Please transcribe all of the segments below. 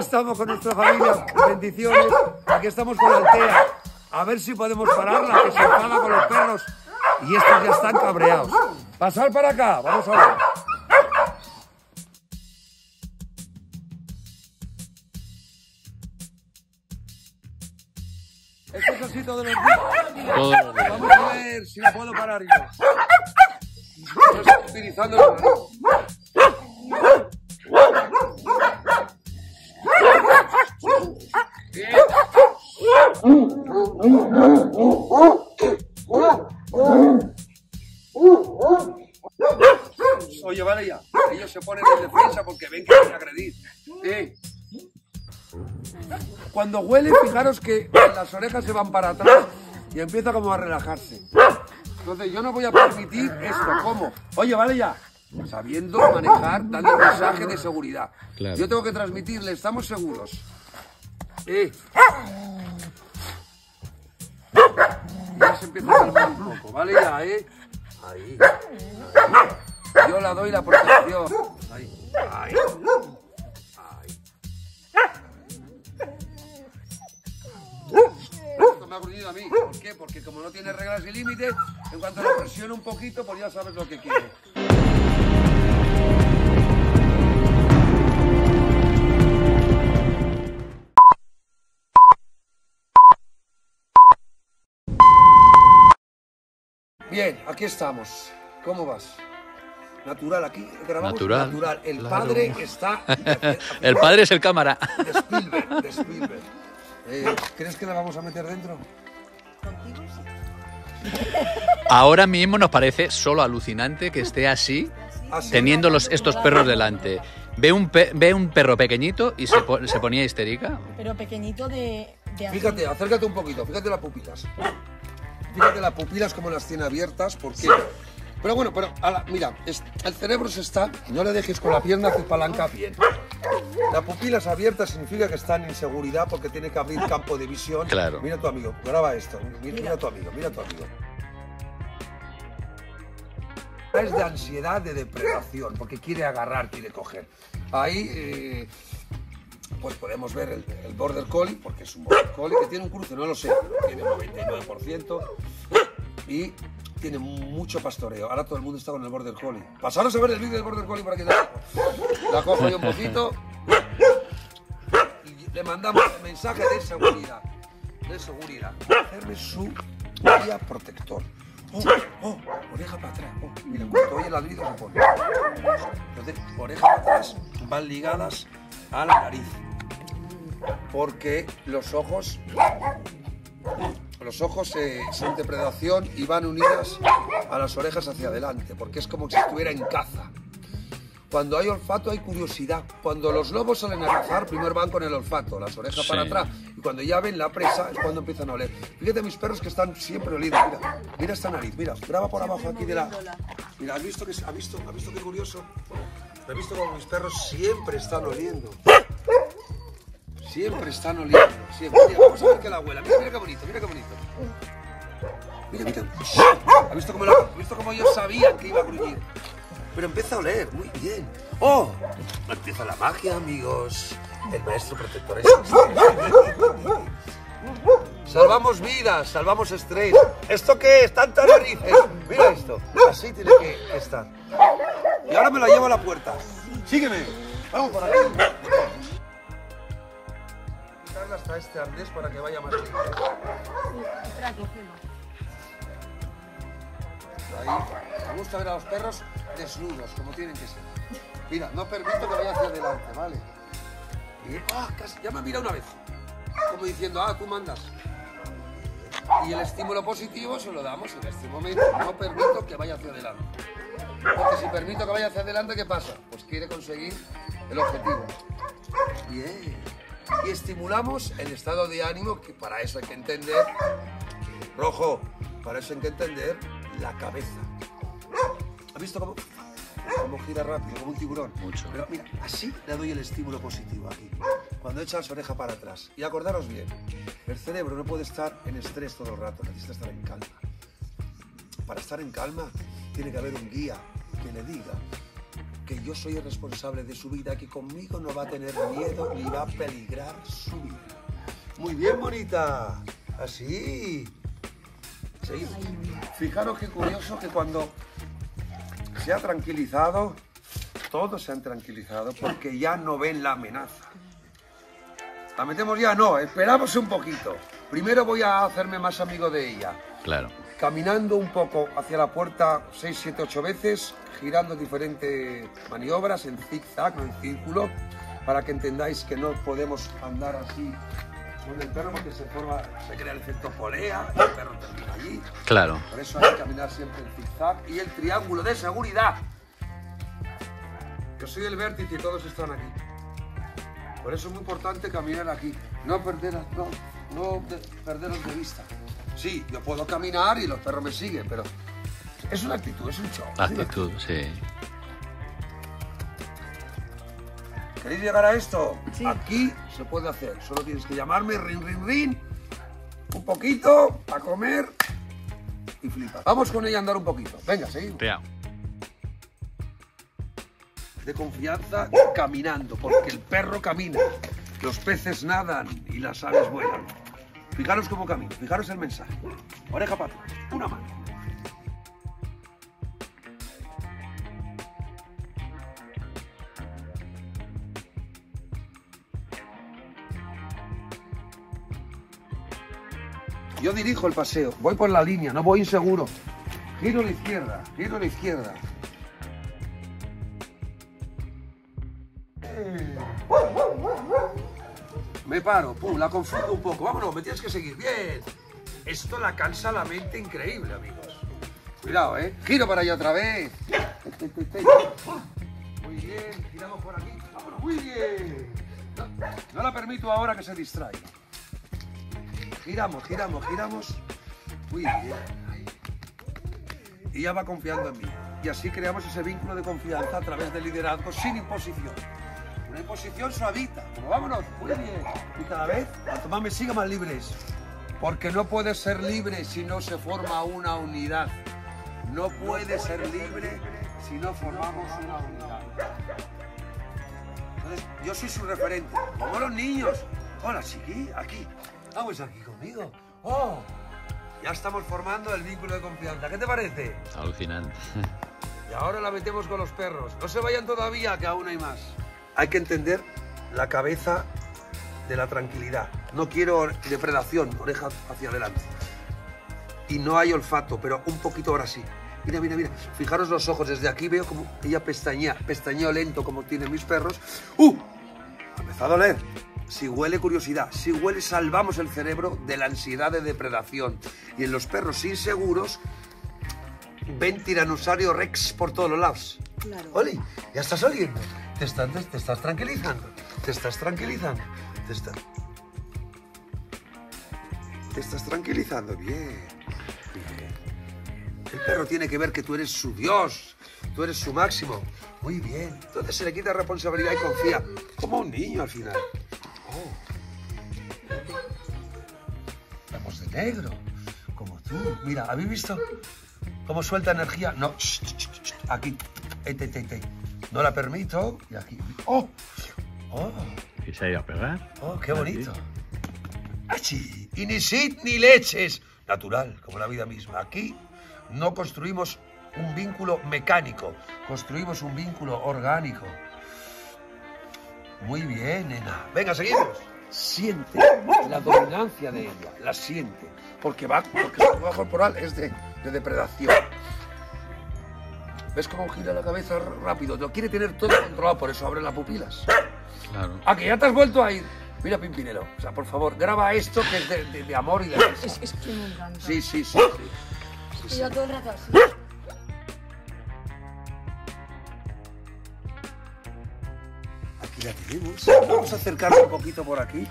estamos con nuestra familia. Bendiciones. Aquí estamos con Altea. A ver si podemos pararla, que se enfada con los perros. Y estos ya están cabreados. Pasar para acá, vamos a ver. Esto es así todos los días. Vamos a ver si la puedo parar yo. No estoy utilizando el reloj. Oye, vale ya. Ellos se ponen en defensa porque ven que van a agredir. Cuando huele, fijaros que las orejas se van para atrás y empieza como a relajarse. Entonces yo no voy a permitir esto. ¿Cómo? Oye, vale ya. Sabiendo manejar, dando un mensaje de seguridad. Claro. Yo tengo que transmitirle, estamos seguros. Ya se empieza a calmar un poco, ¿vale? Ya, Ahí. Yo la doy la protección. Ahí. Esto me ha gruñido a mí. ¿Por qué? Porque como no tiene reglas y límites, en cuanto lo presiono un poquito, pues ya sabes lo que quiere. Bien, aquí estamos. ¿Cómo vas? Natural, aquí grabamos natural. El padre está... El padre es el cámara. De Spielberg. ¿Crees que la vamos a meter dentro? Contigo sí. Ahora mismo nos parece solo alucinante que esté así, teniendo estos perros delante. Ve un perro pequeñito y se ponía histérica. Pero pequeñito de Fíjate, acércate un poquito, fíjate las pupilas. Fíjate las pupilas como las tiene abiertas, porque... Pero bueno, mira, el cerebro se está... No le dejes con la pierna que palanca bien. Las pupilas abiertas significa que está en inseguridad porque tiene que abrir campo de visión. Claro. Mira a tu amigo, graba esto. Mira a tu amigo. Es de ansiedad, de depredación, porque quiere agarrar, quiere coger. Ahí... pues podemos ver el Border Collie, porque es un Border Collie que tiene un cruce, no lo sé, tiene un 99% y tiene mucho pastoreo. Ahora todo el mundo está con el Border Collie. Pasaros a ver el vídeo del Border Collie para que la cojo yo un poquito y le mandamos el mensaje de seguridad. Hacerme su guía protector. Oreja para atrás. Mira, cuando oye el ladrido se pone. Entonces, oreja para atrás van ligadas a la nariz, porque los ojos son depredación y van unidas a las orejas hacia adelante, porque es como si estuviera en caza. Cuando hay olfato hay curiosidad. Cuando los lobos salen a cazar, primero van con el olfato, las orejas para atrás, y cuando ya ven la presa es cuando empiezan a oler. Fíjate mis perros que están siempre oliendo. Mira esta nariz, mira, graba por abajo aquí de la... Mira, ¿has visto qué curioso? ¿Has visto cómo mis perros siempre están oliendo? Siempre. Mira, vamos a ver que la abuela. Mira qué bonito. Mira. ¿Has visto cómo ellos sabían que iba a gruñir? Pero empieza a oler, muy bien. ¡Oh! Empieza la magia, amigos. El maestro protector es salvamos vidas, salvamos estrés. ¿Esto qué es? Tantas narices. Mira esto. Así tiene que estar. Y ahora me la llevo a la puerta. Sígueme. Vamos por aquí. Quitarla hasta este arnés para que vaya más limpio. Ahí. Me gusta ver a los perros desnudos, como tienen que ser. Mira, no permito que vaya hacia adelante, ¿vale? Y, casi, ya me mira una vez. Como diciendo, tú mandas. Y el estímulo positivo se lo damos en este momento. No permito que vaya hacia adelante. Porque si permito que vaya hacia adelante, ¿qué pasa? Pues quiere conseguir el objetivo. Bien. Y estimulamos el estado de ánimo, que para eso hay que entender... Rojo, para eso hay que entender la cabeza. ¿Has visto cómo gira rápido, como un tiburón? Mucho. Pero mira, así le doy el estímulo positivo aquí. Cuando echa las orejas para atrás. Y acordaros bien, el cerebro no puede estar en estrés todo el rato, necesita estar en calma. Para estar en calma tiene que haber un guía que le diga que yo soy el responsable de su vida, que conmigo no va a tener miedo ni va a peligrar su vida. Muy bien, bonita. Así. Seguimos. Fijaros qué curioso que cuando se ha tranquilizado, todos se han tranquilizado porque ya no ven la amenaza. ¿La metemos ya? No, esperamos un poquito. Primero voy a hacerme más amigo de ella. Claro. Caminando un poco hacia la puerta 6, 7, 8 veces, girando diferentes maniobras en zigzag, no en círculo, para que entendáis que no podemos andar así con el perro porque se crea el efecto polea, y el perro termina allí. Claro. Por eso hay que caminar siempre en zigzag y el triángulo de seguridad. Yo soy el vértice y todos están aquí. Por eso es muy importante caminar aquí, no perderos de vista. Sí, yo puedo caminar y los perros me siguen, pero es una actitud, es un show. Actitud, sí. ¿Queréis llegar a esto? Sí. Aquí se puede hacer, solo tienes que llamarme, rin, un poquito, a comer y flipa. Vamos con ella a andar un poquito. Venga, seguimos. Cuidado. De confianza caminando, porque el perro camina, los peces nadan y las aves vuelan. Fijaros cómo camina, fijaros el mensaje. Oreja para atrás, una mano. Yo dirijo el paseo, voy por la línea, no voy inseguro. Giro a la izquierda, giro a la izquierda. Me paro, pum, la confundo un poco. Vámonos, me tienes que seguir. Bien. Esto la cansa la mente increíble, amigos. Cuidado, ¿eh? Giro para allá otra vez. Muy bien, giramos por aquí. Vámonos, muy bien. No la permito ahora que se distraiga. Giramos. Muy bien. Y ya va confiando en mí. Y así creamos ese vínculo de confianza a través del liderazgo sin imposición. Una imposición suavita. Como vámonos, muy bien. Y cada vez, cuanto más me siga, más libres. Porque no puedes ser libre si no se forma una unidad. No puede ser libre si no formamos una unidad. Entonces, yo soy su referente. Como los niños. Hola, chiqui, aquí. Vamos aquí conmigo. ¡Oh! Ya estamos formando el vínculo de confianza. ¿Qué te parece? Alucinante. Y ahora la metemos con los perros. No se vayan todavía, que aún hay más. Hay que entender la cabeza de la tranquilidad. No quiero depredación, oreja hacia adelante. Y no hay olfato, pero un poquito ahora sí. Mira. Fijaros los ojos. Desde aquí veo como ella pestañeo lento como tienen mis perros. Ha empezado a oler. Si huele, curiosidad. Si huele, salvamos el cerebro de la ansiedad de depredación. Y en los perros inseguros ven tiranosaurio rex por todos los lados. Claro. Oli, ya estás oliendo. Te estás tranquilizando. Te estás tranquilizando. Bien. El perro tiene que ver que tú eres su Dios. Tú eres su máximo. Muy bien. Entonces se le quita responsabilidad y confía. Como un niño al final. Vamos de negro. Como tú. Mira, ¿habéis visto cómo suelta energía? No. Aquí. No la permito. Y aquí. ¡Oh! ¿Y se ha ido a pegar? ¡Oh, qué bonito! ¡Achi! Y ni sit ni leches. Natural, como la vida misma. Aquí no construimos un vínculo mecánico. Construimos un vínculo orgánico. Muy bien, nena. Venga, seguimos. Siente la dominancia de ella. La siente. Porque su lenguaje corporal es de depredación. ¿Ves cómo gira la cabeza rápido? Lo quiere tener todo controlado, por eso abre las pupilas. Claro. ¿A que ya te has vuelto a ir? Mira, Pimpinelo, o sea, por favor, graba esto que es de amor y de risa. Es que me encanta. Sí. Y yo todo el rato así. Aquí la tenemos. Vamos a acercarla un poquito por aquí.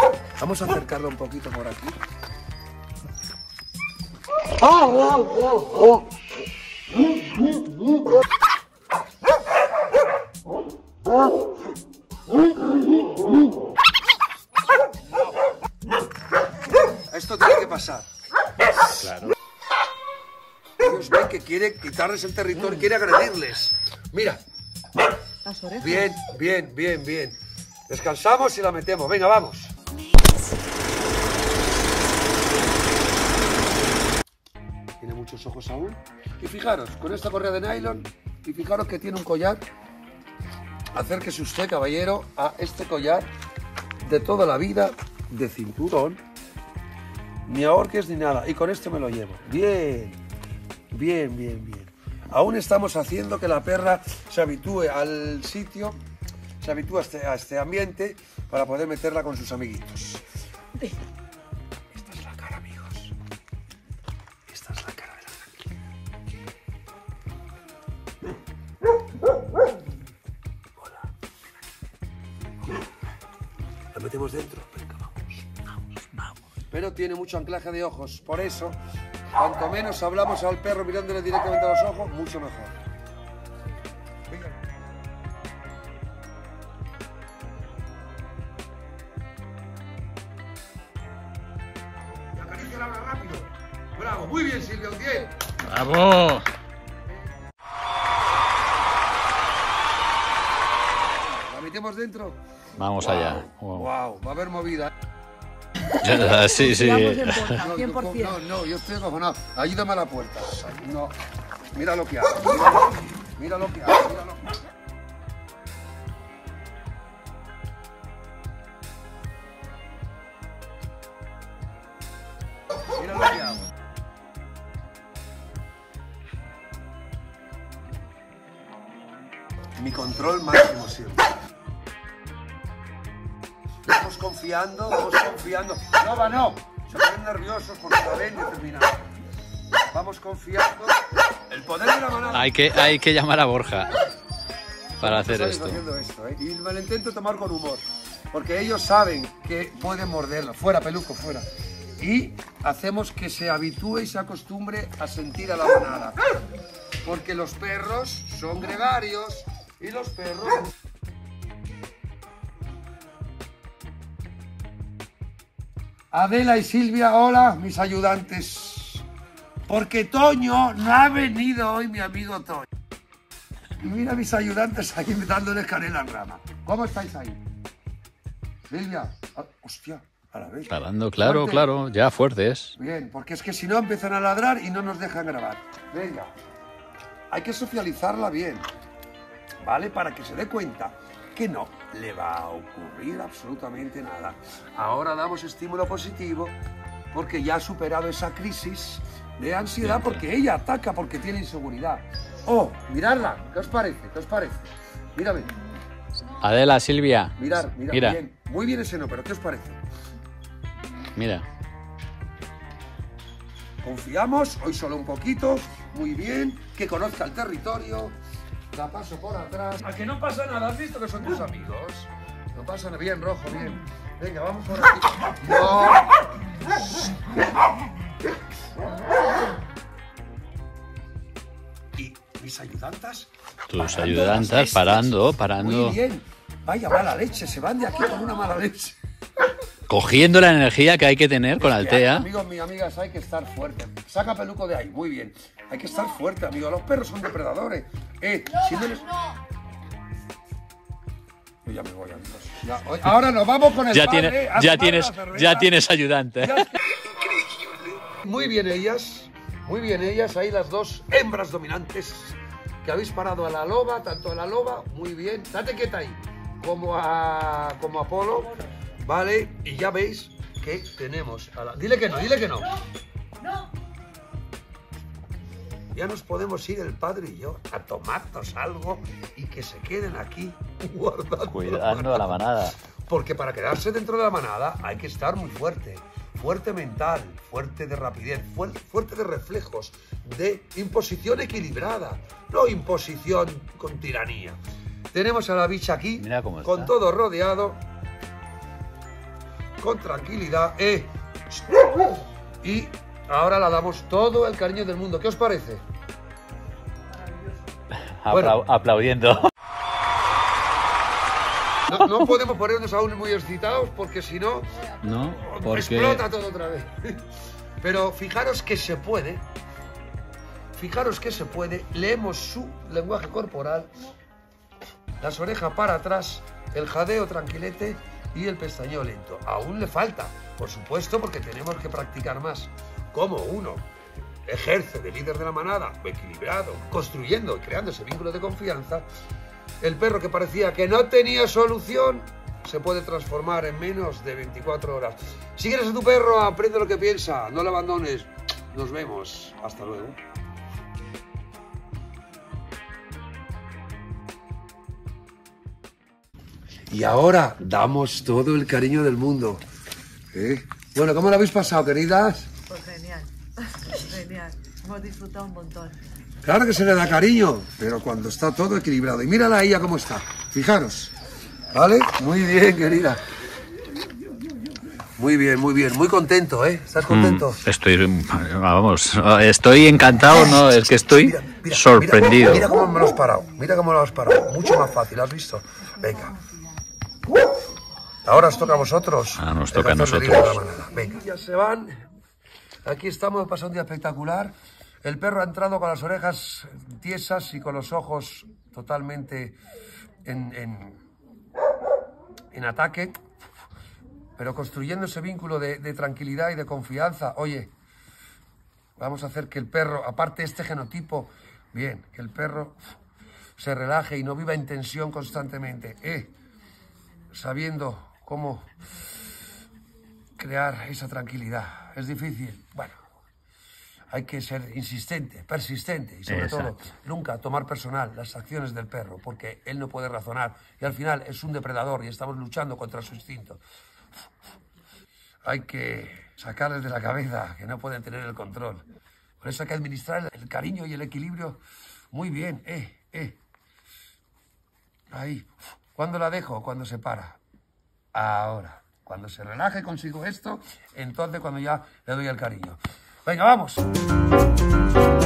Esto tiene que pasar. Claro. Ellos ven que quiere quitarles el territorio, quiere agredirles. Mira. Las orejas. Bien, bien, bien, bien. Descansamos y la metemos. Venga, vamos. Tiene muchos ojos aún. Y fijaros, con esta correa de nylon, y fijaros que tiene un collar. Acérquese usted, caballero, a este collar de toda la vida, de cinturón. Ni ahorques ni nada. Y con este me lo llevo. Bien, bien, bien, bien. Aún estamos haciendo que la perra se habitúe al sitio, se habitúe a este ambiente para poder meterla con sus amiguitos. Esta es la cara, amigos. Esta es la cara de la tranquila. Hola. La metemos dentro. Venga, vamos. Pero tiene mucho anclaje de ojos, por eso, cuanto menos hablamos al perro mirándole directamente a los ojos, mucho mejor. Venga. Y acaríciala rápido. Bravo, muy bien, Silvia, bien. ¡Bravo! ¿La metemos dentro? Vamos allá. Wow, va a haber movida. Sí, sí. Tiramos en puerta, 100%. No, yo estoy acojonado. Ayúdame a la puerta. No, mira lo que hago. Mira lo que hago. Mira lo que hago. Mi control máximo siempre. Vamos confiando. No, va, no. Se ponen nerviosos porque la ven determinada. Vamos confiando. El poder de la manada. Hay que llamar a Borja para hacer esto. Haciendo esto, ¿eh? Y me lo intento tomar con humor. Porque ellos saben que pueden morderlo. Fuera, peluco, fuera. Y hacemos que se habitúe y se acostumbre a sentir a la manada. Porque los perros son gregarios y los perros... Adela y Silvia, hola, mis ayudantes. Porque Toño no ha venido hoy, mi amigo Toño. Y mira a mis ayudantes ahí dándoles canela en rama. ¿Cómo estáis ahí? Silvia, hostia, a la vez. Parando, claro, Fuerte. claro, ya fuertes. Bien, porque es que si no empiezan a ladrar y no nos dejan grabar. Venga, hay que socializarla bien, ¿vale? Para que se dé cuenta que no le va a ocurrir absolutamente nada. Ahora damos estímulo positivo porque ya ha superado esa crisis de ansiedad porque ella ataca porque tiene inseguridad. Oh, miradla, ¿qué os parece? ¿Qué os parece? Mírame. Adela, Silvia. Mira. Bien. Muy bien ese no, pero ¿qué os parece? Mira. Confiamos, hoy solo un poquito, muy bien, que conozca el territorio. La paso por atrás. ¿A que no pasa nada? ¿Has visto que son tus amigos? No pasa nada. Bien, Rojo, bien. Venga, vamos por aquí. No. ¿Y mis ayudantas? Tus ayudantas parando. Muy bien. Vaya mala leche, se van de aquí con una mala leche. Cogiendo la energía que hay que tener con Altea. Amigos, mis amigas, hay que estar fuerte. Saca peluco de ahí, muy bien. Hay que estar fuerte, amigos. Los perros son depredadores. Si no les... Yo ya me voy, amigos. Ya, ahora nos vamos con el padre. Ya tienes ayudante. Muy bien ellas, ahí las dos hembras dominantes que habéis parado a la loba, tanto a la loba, muy bien. Date quieta ahí, como a Polo, ¿vale? Y ya veis que tenemos a la... Dile que no. No. Ya nos podemos ir el padre y yo a tomarnos algo y que se queden aquí guardando. Cuidando a la manada. Porque para quedarse dentro de la manada hay que estar muy fuerte. Fuerte mental, fuerte de rapidez, fuerte de reflejos, de imposición equilibrada, no imposición con tiranía. Tenemos a la bicha aquí, mira cómo está, con todo rodeado, con tranquilidad. Y ahora la damos todo el cariño del mundo. ¿Qué os parece? Bueno, aplaudiendo. No podemos ponernos aún muy excitados porque si no, explota todo otra vez. Pero fijaros que se puede. Leemos su lenguaje corporal las orejas para atrás, el jadeo tranquilete y el pestañeo lento. Aún le falta, por supuesto, porque tenemos que practicar más. Como uno ejerce de líder de la manada, equilibrado, construyendo y creando ese vínculo de confianza, el perro que parecía que no tenía solución se puede transformar en menos de 24 horas. Si quieres a tu perro, aprende lo que piensa, no lo abandones. Nos vemos. Hasta luego. Y ahora damos todo el cariño del mundo. Bueno, ¿cómo lo habéis pasado, queridas? Pues genial, genial. Hemos disfrutado un montón. Claro que se le da cariño, pero cuando está todo equilibrado. Y mírala a ella cómo está. Fijaros. ¿Vale? Muy bien, querida. Muy bien, muy bien. Muy contento, ¿eh? ¿Estás contento? Estoy encantado, ¿no? Es que estoy sorprendido. Mira cómo me lo has parado. Mira cómo me lo has parado. Mucho más fácil, ¿has visto? Venga. Ahora os toca a vosotros. Nos toca a nosotros. Venga, ya se van. Aquí estamos, pasa un día espectacular. El perro ha entrado con las orejas tiesas y con los ojos totalmente en ataque, pero construyendo ese vínculo de tranquilidad y de confianza. Oye, vamos a hacer que el perro, aparte de este genotipo, bien, que el perro se relaje y no viva en tensión constantemente, sabiendo cómo crear esa tranquilidad. Es difícil, bueno, hay que ser insistente, persistente y sobre todo nunca tomar personal las acciones del perro, porque él no puede razonar y al final es un depredador y estamos luchando contra su instinto. Hay que sacarles de la cabeza que no pueden tener el control. Por eso hay que administrar el cariño y el equilibrio muy bien. Ahí. ¿Cuándo la dejo? Cuando se para. Ahora. Cuando se relaje consigo esto, entonces cuando ya le doy el cariño. Venga, vamos.